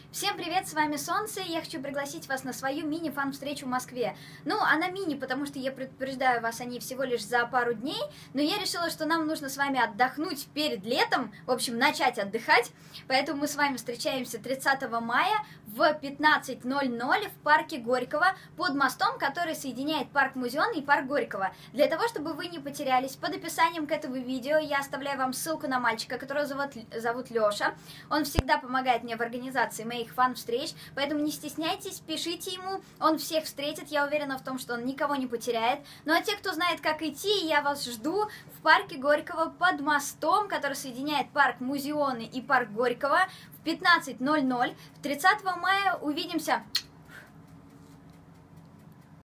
Всем привет, с вами Солнце, и я хочу пригласить вас на свою мини-фан-встречу в Москве. Ну, она мини, потому что я предупреждаю вас о ней всего лишь за пару дней, но я решила, что нам нужно с вами отдохнуть перед летом, в общем, начать отдыхать, поэтому мы с вами встречаемся 30 мая в 15:00 в парке Горького под мостом, который соединяет парк Музеон и парк Горького. Для того, чтобы вы не потерялись, под описанием к этому видео я оставляю вам ссылку на мальчика, которого зовут Лёша. Он всегда помогает мне в организации моих фан-встреч, поэтому не стесняйтесь, пишите ему, он всех встретит, я уверена в том, что он никого не потеряет. Ну а те, кто знает, как идти, я вас жду в парке Горького под мостом, который соединяет парк Музеоны и парк Горького в 15:00. 30 мая увидимся!